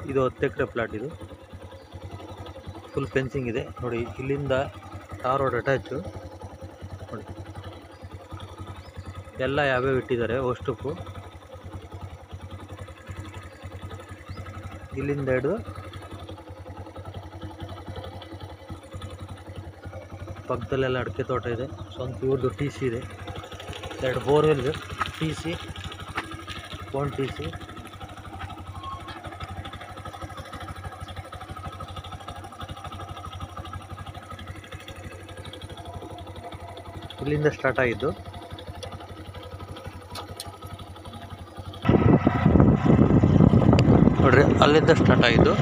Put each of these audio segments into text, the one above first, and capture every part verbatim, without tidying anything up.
ಇದು ಹತ್ತು acre plot. ಇದು ಫುಲ್ ಫೆನ್ಸಿಂಗ್ ಇದೆ ನೋಡಿ. ಇಲ್ಲಿಂದ ಟಾರ್ ರೋಡ್ ಅಟ್ಯಾಚು ನೋಡಿ. ಎಲ್ಲ ಯಾವ್ಯಾವ ಇಟ್ಟಿದ್ದಾರೆ ಅಷ್ಟಕ್ಕೂ. ಇಲ್ಲಿಂದ ಹಿಡಿದು ಪಕ್ಕದಲ್ಲೆಲ್ಲ ಅಡಿಕೆ ತೋಟ ಇದೆ. ಸ್ವಂತ ಇವ್ರದ್ದು ಟಿ ಸಿ ಇದೆ. ಎರಡು ಬೋರ್ವೆಲ್ ಇದೆ. T C one T C ಇಲ್ಲಿಂದ ಸ್ಟಾರ್ಟ್ ಆಗಿದ್ದು. ನೋಡ್ರಿ, ಅಲ್ಲಿಂದ ಸ್ಟಾರ್ಟ್ ಆಗಿದ್ದು.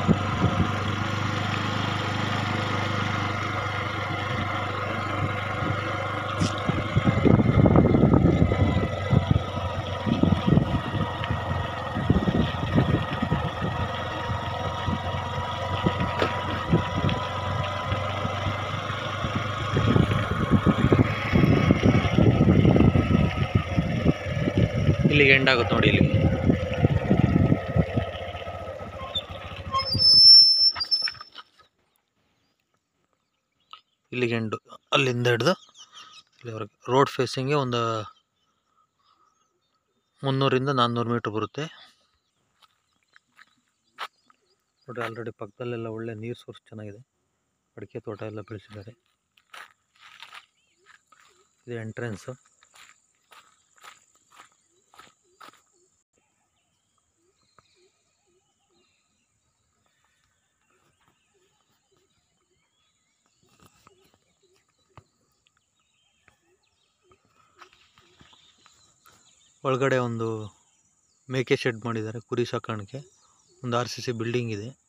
ಇಲ್ಲಿಗೆ ಎಂಡ್ ಆಗುತ್ತೆ ನೋಡಿ. ಇಲ್ಲಿ ಇಲ್ಲಿಗೆ ಎಂಡು. ಅಲ್ಲಿಂದ ಹಿಡ್ದು ಇಲ್ಲಿವರೆಗೆ ರೋಡ್ ಫೇಸಿಂಗ್ಗೆ ಒಂದು ಮುನ್ನೂರಿಂದ ನಾನ್ನೂರು ಮೀಟ್ರ್ ಬರುತ್ತೆ ನೋಡಿ. ಆಲ್ರೆಡಿ ಪಕ್ಕದಲ್ಲೆಲ್ಲ ಒಳ್ಳೆ ನೀರು ಸೋರ್ಸ್ ಚೆನ್ನಾಗಿದೆ. ಅಡಿಕೆ ತೋಟ ಎಲ್ಲ ಬೆಳೆಸಿದ್ದಾರೆ. ಇದು ಎಂಟ್ರೆನ್ಸು. ಒಳಗಡೆ ಒಂದು ಮೇಕೆ ಶೆಡ್ ಮಾಡಿದ್ದಾರೆ ಕುರಿ ಸಾಕಾಣಿಕೆ. ಒಂದು ಆರ್ ಸಿ ಸಿ ಬಿಲ್ಡಿಂಗ್ ಇದೆ.